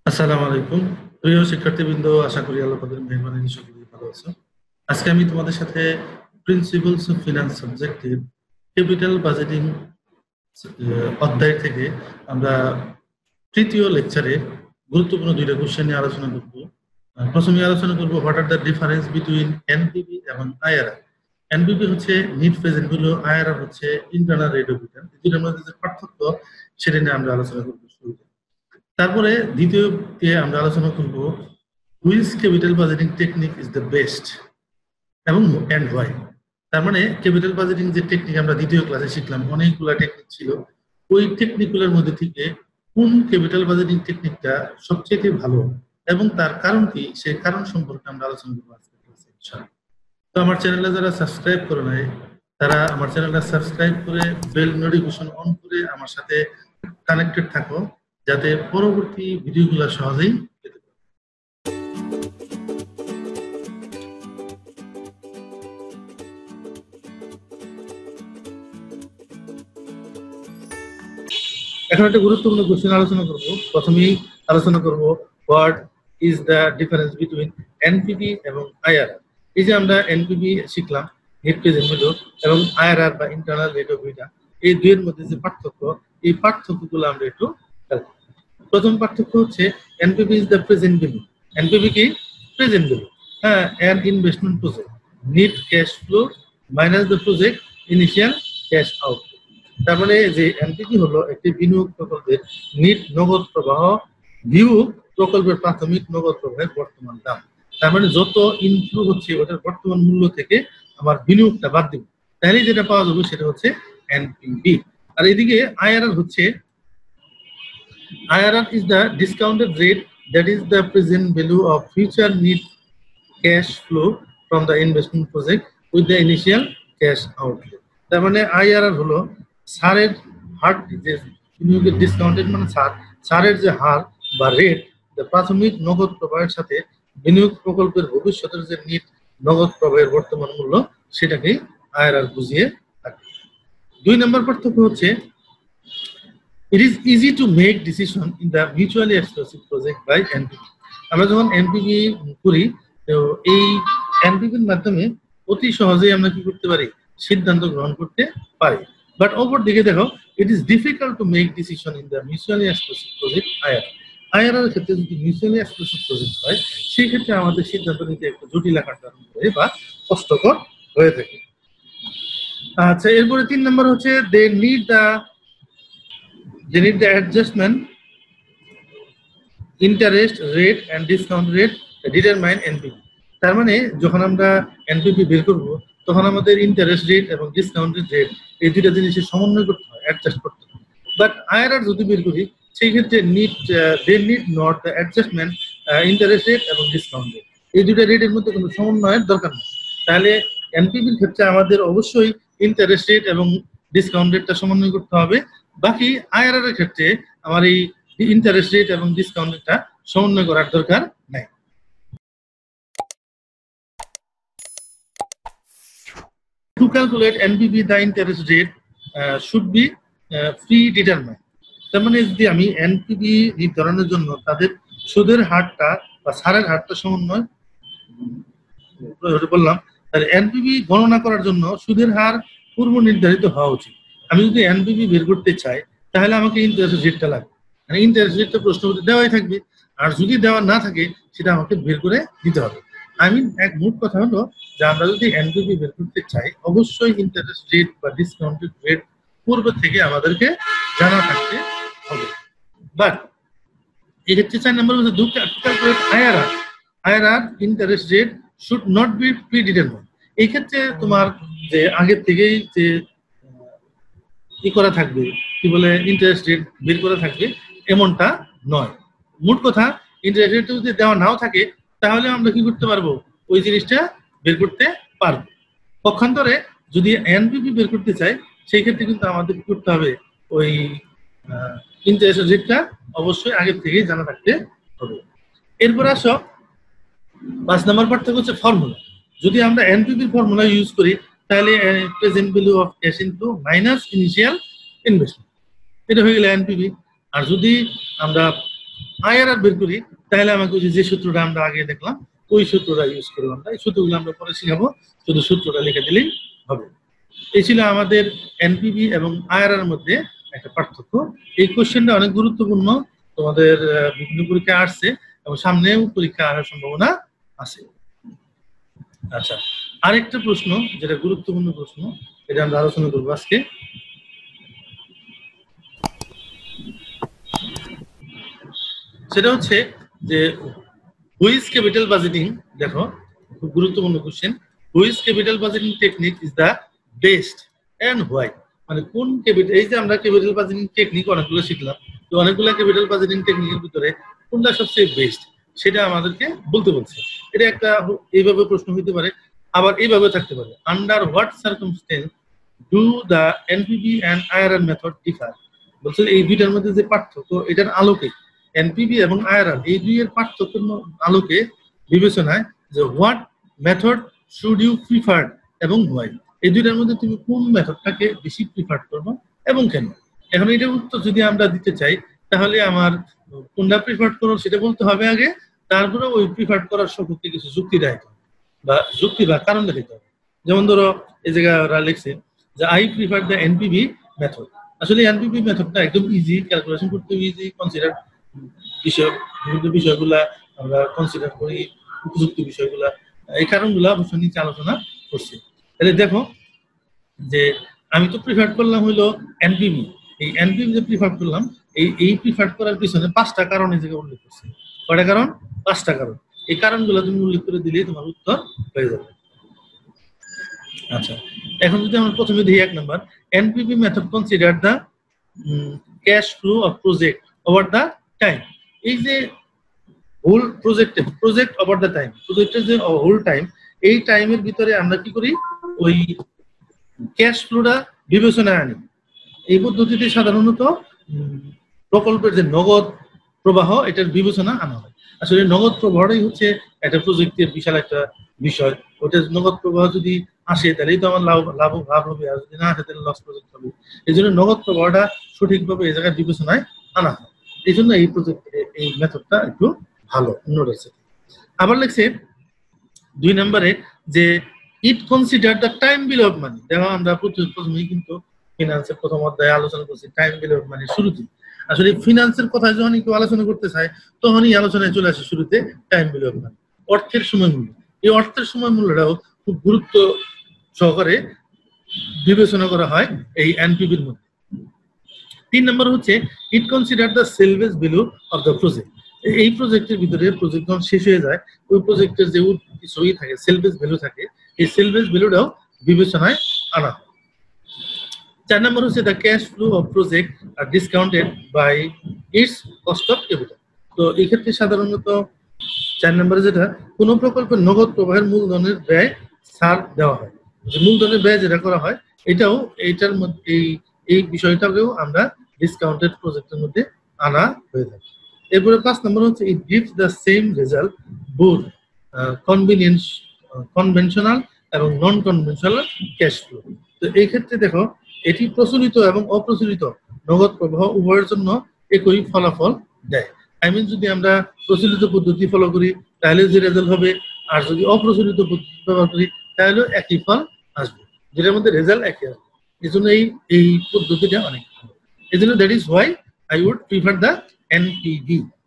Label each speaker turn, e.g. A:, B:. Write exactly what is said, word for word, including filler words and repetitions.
A: আসসালামু আলাইকুম প্রিয় শিক্ষার্থীবৃন্দ, আশা করি আল্লাহ তাদের মেহরবানি সকলেই ভালো আছো। আজকে আমি তোমাদের সাথে প্রিন্সিপালস অফ ফিনান্স সাবজেক্টের ক্যাপিটাল বাজেটিং অধ্যায় থেকে আমরা তৃতীয় লেকচারে গুরুত্বপূর্ণ দুইটা কোশ্চেন নিয়ে আলোচনা করব। আহ, প্রথমে আলোচনা করব what are the difference between NPV এবং আইআরআর। এনপিভি হচ্ছে নিট প্রেজেন্ট ভ্যালু, আইআরআর হচ্ছে ইন্টারনাল রেট অফ রিটার্ন। এই দুইটার মধ্যে যে পার্থক্য সেটা নিয়ে আমরা আলোচনা করবো শুরুতে। তারপরে দ্বিতীয়তে আমরা আলোচনা করব which capital budgeting technique is the best এবং এন্ড হোয়াই। তার মানে ক্যাপিটাল বাজেটিং যে টেকনিক আমরা দ্বিতীয় ক্লাসে শিখলাম, অনেকগুলো টেকনিক ছিল, ওই টেকনিকগুলোর মধ্যে থেকে কোন ক্যাপিটাল বাজেটিং টেকনিকটা সবচেয়ে ভালো এবং তার কারণ কি, সেই কারণ সম্পর্কে আমরা আলোচনা করবো আজকের ক্লাসে ইনশাআল্লাহ। তো আমার চ্যানেলে যারা সাবস্ক্রাইব করে নাই তারা আমার চ্যানেলটা সাবস্ক্রাইব করে বেল নোটিফিকেশন অন করে আমার সাথে কানেক্টেড থাকো, যাতে পরবর্তী ভিডিওগুলো সহজেই পেতে পারো। এখন একটা গুরুত্বপূর্ণ কোশ্চেন আলোচনা করব। প্রথমেই আলোচনা করব what is the difference between NPV এবং আইআরআর। এই যে আমরা এনপিভি শিখলাম, নেট প্রেজেন্ট ভ্যালু, এবং আইআরআর বা ইন্টারনাল রেট অফ রিটার্ন, এই দুইয়ের মধ্যে যে পার্থক্য, এই পার্থক্যগুলো আমরা একটু খেয়াল করব। প্রথম পার্থক্য হচ্ছে NPV is the present value. NPV কি? Present value. হ্যাঁ, an investment project net cash flow minus the project initial cash out. তার মানে যে এনপিভি হলো একটি বিনিয়োগ প্রকল্পের নিট নগদ প্রবাহ বিয়োগ প্রকল্পের প্রাথমিক নগদ প্রবাহের বর্তমান দাম। তার মানে যত ইনফ্লো হচ্ছে ওটার বর্তমান মূল্য থেকে আমার বিনিয়োগটা বাদ দিব, তাহলে যেটা পাওয়া যাবে সেটা হচ্ছে এনপিভি। আর এদিকে আইআরআর হচ্ছে I R R is the discounted rate, that is the present value of future net cash flow from the investment project with the initial cash outlay. তার মানে I R R হলো ছাড়ের হার, যে বিনিয়োগের discounted মানে ছাড়, ছাড়ের যে হার বা রেট প্রাথমিক নগদ প্রবাহের সাথে বিনিয়োগ প্রকল্পের ভবিষ্যতের যে নিট নগদ প্রবাহের বর্তমান মূল্য, সেটাকে I R R বুঝিয়ে থাকে। দুই নম্বর পার্থক্য হচ্ছে it is easy to make decision in the mutually exclusive project by N P V. আমরা যখন এনপিভি করি, তো এই এনপিভির মাধ্যমে অতি সহজেই আমরা কি করতে পারি, সিদ্ধান্ত গ্রহণ করতে পারি। বাট অপর দিকে দেখো, it is difficult to make decision in the mutually exclusive project IRR. IRR ক্ষেত্রে যদি মিউচুয়ালি এক্সক্লুসিভ প্রজেক্ট হয়, সেই ক্ষেত্রে আমাদের সিদ্ধান্ত নিতে একটু জটিল আকার ধারণ করে বা কষ্টকর হয়ে থাকে। আচ্ছা, এরপরে তিন নম্বর হচ্ছে they need the they need the adjustment interest rate and discount rate determine NPV. তার মানে যখন আমরা এনপিভি বের করব, তখন আমাদের ইন্টারেস্ট রেট এবং ডিসকাউন্টেড রেট এই দুইটা জিনিসের সমন্বয় করতে হয়, অ্যাডজাস্ট করতে হয়। বাট আইআরআর যদি বের করি, সেই ক্ষেত্রে need they need not the adjustment interest rate এবং ডিসকাউন্ট রেট, এই দুইটা রেটের মধ্যে কোনো সমন্বয়ের দরকার নেই। তাহলে এনপিভির ক্ষেত্রে আমাদের অবশ্যই ইন্টারেস্ট রেট এবং ডিসকাউন্ট রেটটা সমন্বয় করতে হবে। বাকি আইআরআর এর ক্ষেত্রে আমার এই ইন্টারেস্ট রেট এবং ডিসকাউন্ট রেটটা সমন্বয় করার দরকার নাই। To calculate N P V, the interest rate uh, should be uh, predetermined. তার মানে যদি আমি এনপিভি নির্ধারণের জন্য তাদের সুদের হারটা বা ছাড়ের হারটা সমন্বয় বললাম, তাহলে এনপিভি গণনা করার জন্য সুদের হার পূর্ব নির্ধারিত হওয়া উচিত। আমি যদি এনপিভি বের করতে চাই, তাহলে আমাকে ইন্টারেস্ট রেটটা লাগবে, মানে ইন্টারেস্ট রেটটা প্রশ্নপত্রে দেওয়াই থাকবে, আর যদি দেওয়া না থাকে সেটা আমাকে বের করে দিতে হবে। আই মিন এক মোট কথা হলো যে আমরা যদি এনপিভি বের করতে চাই, অবশ্যই ইন্টারেস্ট রেট বা ডিসকাউন্টেড রেট পূর্ব থেকে আমাদেরকে জানা থাকতে হবে। বাট এক্ষেত্রে চার নম্বর হচ্ছে to calculate IRR IRR interest rate should not be predetermined. এই ক্ষেত্রে তোমার যে আগের থেকেই যে ই করা থাকবে, কি বলে, ইন্টারেস্ট রেট বের করা থাকবে, এমনটা নয়। মোট কথা, ইন্টারেস্ট রেট যদি দেওয়া নাও থাকে, তাহলে আমরা কি করতে পারবো, ওই জিনিসটা বের করতে পারবো। পক্ষান্তরে যদি এনপিভি বের করতে চাই, সেই ক্ষেত্রে কিন্তু আমাদের কি করতে হবে, ওই ইন্টারেস্ট রেটটা অবশ্যই আগের থেকেই জানা থাকতে হবে। এরপর আসো পাঁচ নম্বর পার্থক্য হচ্ছে ফর্মুলা। যদি আমরা এনপিভির ফর্মুলা ইউজ করি, তাহলে present value of cash into minus initial investment, এটা হয়ে গেল এনপিভি। আর যদি আমরা আইআরআর বের করি তাহলে আমাকে যে সূত্রটা আমরা আগে দেখলাম ওই সূত্রটা ইউজ করব আমরা। এই সূত্রগুলো আমরা পরে শিখাবো, শুধু সূত্রটা লিখে দিলেই হবে। এই ছিল আমাদের এনপিভি এবং আইআরআর মধ্যে একটা পার্থক্য। এই কোশ্চেনটা অনেক গুরুত্বপূর্ণ, তোমাদের বিভিন্ন পরীক্ষা আসছে এবং সামনেও পরীক্ষা আসার সম্ভাবনা আছে। আচ্ছা, আরেকটা প্রশ্ন যেটা গুরুত্বপূর্ণ প্রশ্ন, এটা আমরা আলোচনা করবো আজকে। সেটা হচ্ছে যে হুইচ ক্যাপিটাল বাজেটিং, দেখো খুব গুরুত্বপূর্ণ question. Which capital budgeting technique is the best and why? মানে কোন ক্যাপিটাল, এই যে আমরা ক্যাপিটাল বাজেটিং টেকনিক অনেকগুলো শিখলাম, তো অনেকগুলো ক্যাপিটাল বাজেটিং টেকনিকের ভিতরে কোনটা সবচেয়ে বেস্ট সেটা আমাদেরকে বলতে বলছে। এটা একটা এইভাবে প্রশ্ন হইতে পারে, আবার এইভাবে থাকতে পারে, under what circumstances do the NPV and IRR method differ? বলছে এই দুইটার মধ্যে যে পার্থক্য, এটার আলোকে এনপিভি এবং আইআরআর এই দুইয়ের পার্থক্যের আলোকে বিবেচনায় যে what method should you prefer এবং হোয়াই, এই দুইটার মধ্যে তুমি কোন মেথডটাকে বেশি প্রিফার করবে এবং কেন? এখন এটার উত্তর যদি আমরা দিতে চাই তাহলে আমার কোনটা প্রিফার করো সেটা বলতে হবে আগে, তারপরে ওই প্রিফার করার সপক্ষে কিছু যুক্তি দেখাতে হবে বা যুক্তি বা কারণ দেখাতে হবে। যেমন ধরো এই জায়গায় ওরা লিখছে যে I prefer the NPV method. আসলে এনপিভি মেথডটা একদম ইজি, ক্যালকুলেশন করতে ইজি, কনসিডার বিষয় বিভিন্ন বিষয়গুলা আমরা কনসিডার করি, উপযুক্ত বিষয়গুলা, এই কারণগুলা অবশ্যই নিচে আলোচনা করছি। তাহলে দেখো যে আমি তো প্রিফার করলাম হইলো এনপিভি, এই এনপিভি যে প্রিফার করলাম, এই এই প্রিফার করার পিছনে পাঁচটা কারণ এই জায়গায় উল্লেখ করছে। কয়টা কারণ? পাঁচটা কারণ। এই কারণগুলো তুমি উল্লেখ করে দিলেই তোমার উত্তর হয়ে যাবে। আচ্ছা, এখন যদি আমরা প্রথমে দেখি এক নাম্বার, NPV method consider the cash flow of project over the time. এই যে whole project project over the time, প্রজেক্টের যে হোল টাইম, এই টাইমের ভিতরে আমরা কি করি, ওই ক্যাশ ফ্লোটা বিবেচনায় আনি। এই পদ্ধতিতে সাধারণত প্রকল্পের যে নগদ প্রবাহ এটার বিবেচনা আনা হয়। আসলে নগদ প্রবাহটাই হচ্ছে একটা প্রজেক্টের বিশাল একটা বিষয়। ওটা নগদ প্রবাহ যদি আসে তাহলেই তো আমার লাভ লাভ লাভ হবে, আর যদি না আসে তাহলে লস প্রজেক্ট হবে। এই জন্য নগদ প্রবাহটা সঠিকভাবে এই জায়গায় বিবেচনায় আনা হয়। এই জন্য এই প্রজেক্ট এই মেথডটা একটু ভালো অন্যটার সাথে। আবার লিখছে দুই নম্বরে যে it consider the time value of money. দেখো আমরা প্রথমেই কিন্তু ফিনান্সের প্রথম অধ্যায়ে আলোচনা করছি টাইম বিলো অফ মানি শুরুতে। আসলে ফিনান্সের কথা যখন কেউ আলোচনা করতে চায় তখনই আলোচনায় চলে আসে শুরুতে টাইম বিলো অফ মানি, অর্থের সময় মূল্য। এই অর্থের সময় মূল্যটাও খুব গুরুত্ব সহকারে বিবেচনা করা হয় এই এনপিভির মধ্যে। তিন নম্বর হচ্ছে it consider the salvage value of the project. এই প্রজেক্টের ভিতরে প্রজেক্ট যখন শেষ হয়ে যায় ওই প্রজেক্টের যে সই থাকে, সেলভেজ ভ্যালু থাকে, এই সেলভেজ ভ্যালুটাও বিবেচনায় আনা হয়। চার নম্বর হচ্ছে the cash flow of project are discounted by its cost of capital. তো এই ক্ষেত্রে সাধারণত চার নম্বরে যেটা, কোন প্রকল্পের নগদ প্রবাহের মূলধনের ব্যয় ছাড় দেওয়া হয়, যে মূলধনের ব্যয় যেটা করা হয় এটাও এইটার মধ্যে এই এই বিষয়টাকেও আমরা ডিসকাউন্টেড প্রজেক্টের মধ্যে আনা হয়ে থাকে। এরপরে পাঁচ নম্বর হচ্ছে it gives the same result both convenience conventional এবং নন কনভেনশনাল ক্যাশ ফ্লো। তো এই ক্ষেত্রে দেখো এটি প্রচলিত এবং অপ্রচলিত নগদ প্রবাহ উভয়ের জন্য একই ফলাফল দেয়। আই মিন যদি আমরা প্রচলিত পদ্ধতি ফলো করি তাহলে যে রেজাল্ট হবে, আর যদি অপ্রচলিত পদ্ধতি ব্যবহার করি তাহলেও একই ফল আসবে, যেটার মধ্যে রেজাল্ট একই আসবে। এই জন্য এই এই পদ্ধতিটা অনেক ভালো। এই জন্য that is why I would prefer the NPV.